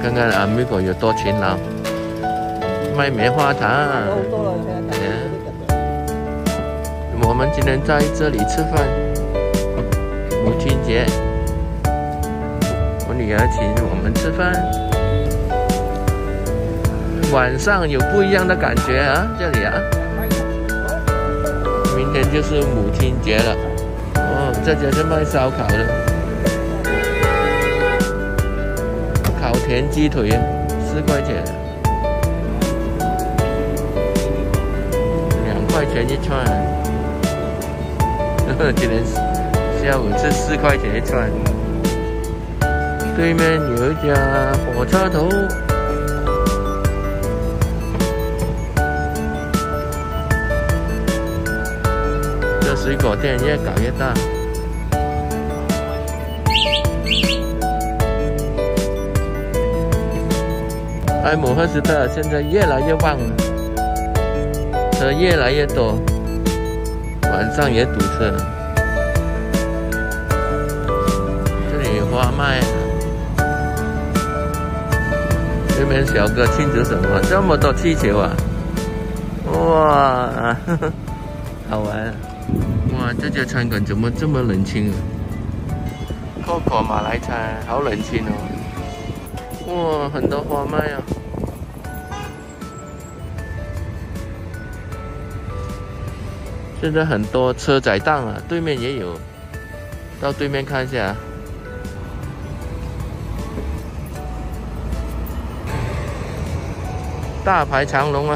看看阿米狗有多勤劳，卖棉花糖。我们今天在这里吃饭，母亲节，我女儿请我们吃饭。晚上有不一样的感觉啊，这里啊。明天就是母亲节了，哦，这家是卖烧烤的，烤田鸡腿4块钱，2块钱一串。今天下午吃4块钱一串。对面有一家火车头。这水果店越搞越大。埃姆赫斯特现在越来越旺了，车越来越多。晚上也堵车，这里有花卖。对面小哥庆祝什么？这么多气球啊！哇，呵呵，好玩啊！哇，这家餐馆怎么这么冷清啊？Coco 马来餐好冷清哦。哇，很多花卖啊！现在很多车载档啊，对面也有，到对面看一下。大排长龙啊，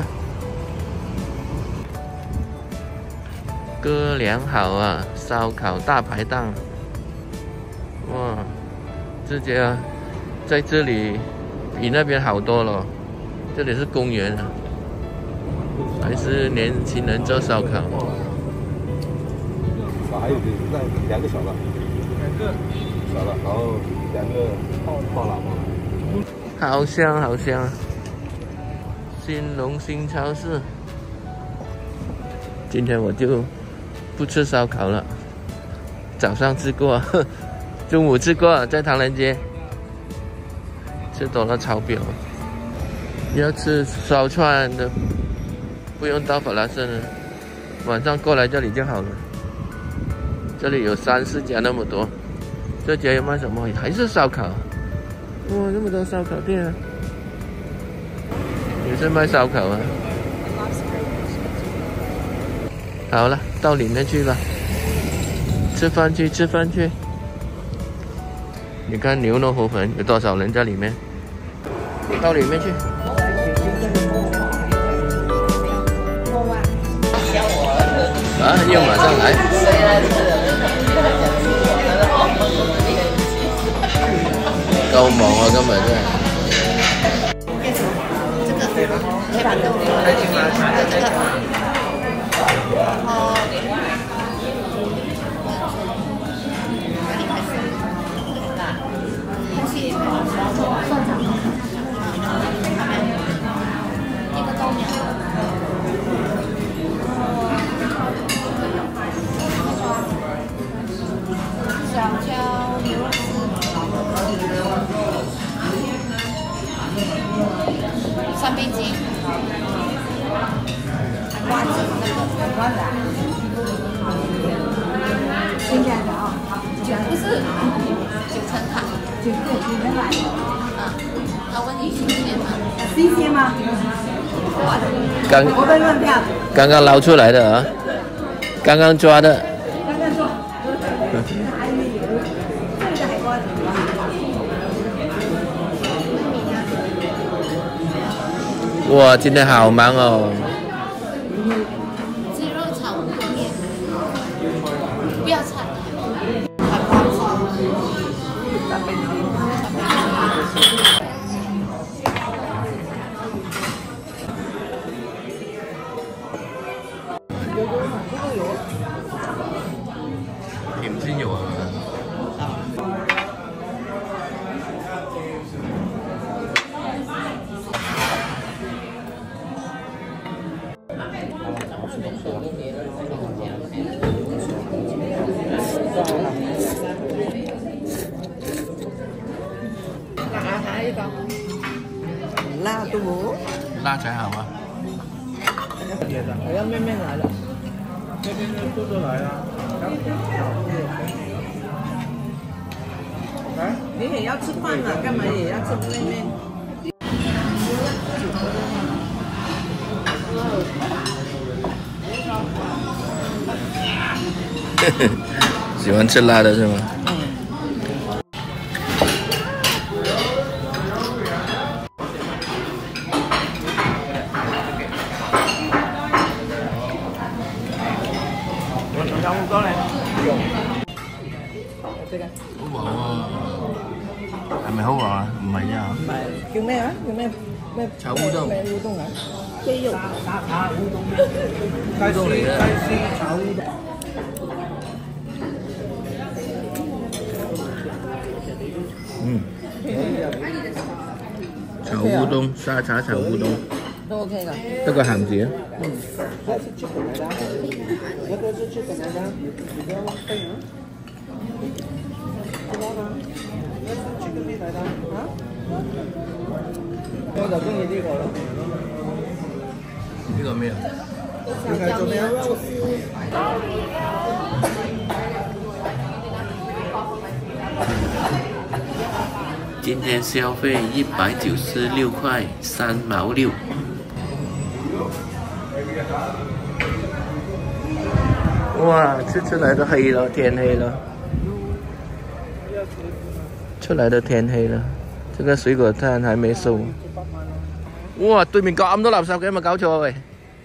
哥俩好啊，烧烤大排档。哇，这家在这里比那边好多了，这里是公园啊，还是年轻人做烧烤。 还有2个小的，2个小的，然后2个爆喇叭， 好香好香！新隆新超市，今天我就不吃烧烤了，早上吃过，中午吃过，在唐人街吃多了超标。要吃烧串的，不用到法拉盛了，晚上过来这里就好了。这里有3、4家那么多，这家有卖什么？还是烧烤。哇，那么多烧烤店啊！也是卖烧烤啊。好了，到里面去吧，吃饭去，吃饭去。你看牛肉河粉有多少人在里面？到里面去。啊，又马上来。够忙啊，根本真係。這個黑板豆腐，這個哦。一個豆苗。小椒牛肉丝。3杯鸡，瓜子那个瓜子，新鲜的啊，不是9层塔，9层塔，他问你新鲜吗？新鲜吗？ 刚刚捞出来的啊，刚刚抓的。 刚刚抓。 哇，今天好忙哦！ 鸡肉炒面，不要菜。 甜先有啊。 还有一个。 辣的哦。 辣才好啊。 我要面面来了。 这边的豆豆来了。来， 你也要吃饭了，干嘛也要吃面面？ 喜欢吃辣的是吗？ 有好多咧。 好黃喎，係咪好黃啊？唔係啫唔係叫咩啊？叫咩咩？ 炒烏冬。 咩烏冬啊？雞肉。沙烏冬。 雞絲嚟嘅。雞絲炒烏冬。 嗯。炒烏冬，沙茶炒烏冬。 都 OK 噶。 得個鹹字啊。 嗯。係出嚟㗎，一個是出嚟㗎，而家飛啊！我就中意呢個咯。 呢個咩啊？ 你係做咩啊？ 今天消費196塊3毛6。哇，吃出來都黑了，天黑了。出來都天黑了，這個水果攤還沒收。哇，對面咁多垃圾嘅，有冇搞錯喂？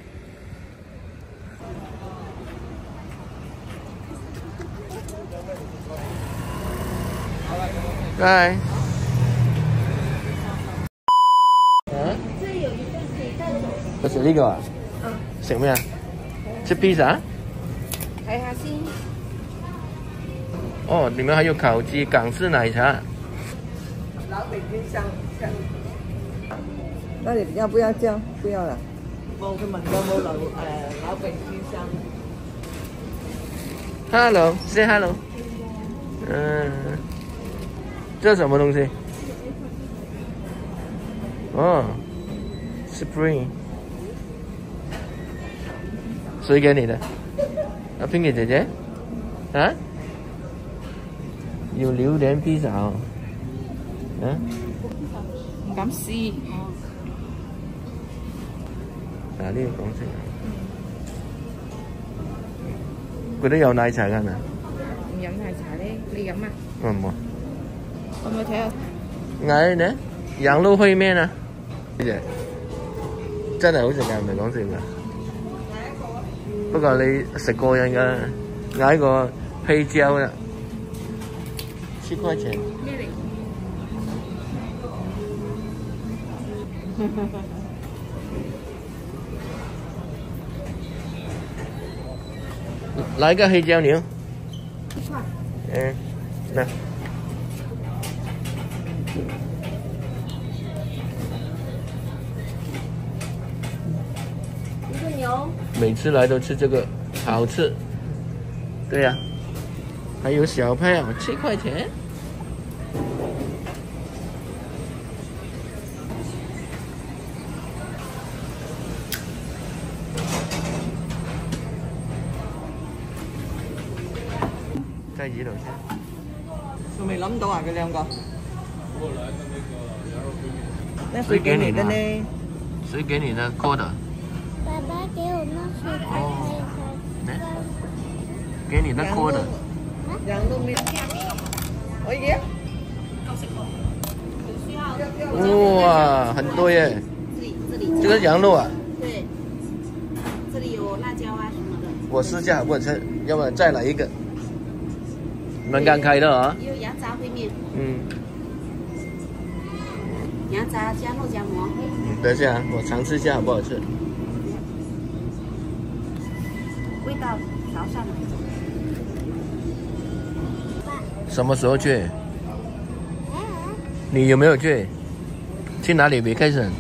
嗨。 這有一份可以帶走。 不是呢個啊？食咩啊？吃披薩？ 睇下先。 哦，你們還有烤雞、港式奶茶。 老北京香。那你要不要這樣？不要了。我去問有冇老北京香。 Hello，say hello。嗯，這什麼東西？哦 ，Spring。誰給你的？啊，Pinky姐姐？啊？有榴蓮披薩哦。嗯？ 唔敢試。 嗱，呢個講先。嗰啲有奶茶㗎嘛？ 唔飲奶茶咧，你飲啊？ 我唔。 我咪睇下。 嗌呢？羊肉烩麵啊！真係好食㗎，唔係講笑㗎。不過你食過癮㗎，嗌個黑椒啦，7塊錢。 咩嚟？ 來個黑椒牛。 1塊。 嗯，來。 一個牛。 每次來都吃這個，好吃。對呀、還有小派哦，7塊錢。在二樓先。 仲未諗到啊？佢兩個。那誰給你的呢？ 誰給你的？code。 爸爸給我那水才可以喝。 給你的code。 羊肉麵。可以。 哇，很多耶！這個羊肉啊。 對。這裡有辣椒啊什麼的。 我試下好不好吃，要不然再來一個。你們剛開的啊？ 有羊雜燴麵。 嗯。 羊雜加肉夾饃。 等一下，我嘗試一下好不好吃。 味道調上來。 什麼時候去？你有沒有去？去哪裡 vacation？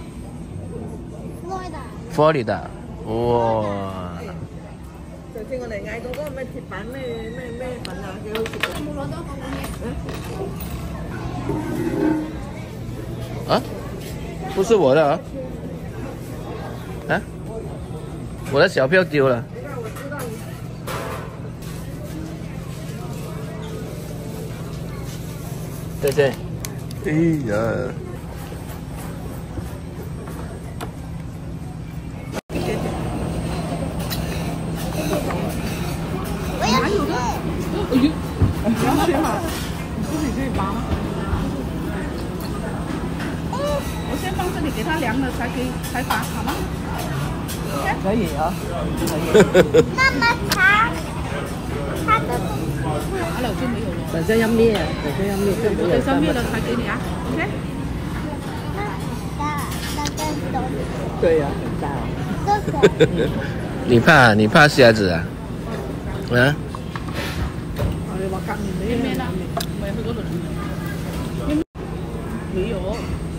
Florida。哇！ 上次我哋嗌嗰個咩鐵板咩粉啊，幾好食嘅。有冇攞多個碗嘢？ 啊？ 不是我的啊！啊，我的小票丢了。对对。哎呀！ 我要吃。 你要吃吗？自己可以拔吗？我先放这里，给它凉了才拔，好吗？可以啊，可以。 妈妈茶，它的。 打了就没有了。 等下要灭，等下要灭就没有。 等下灭了才给你啊 ，OK？ 对呀，很大哦。 你怕虾子啊？啊？ 你話隔年你咩啦？咪去嗰度。沒有。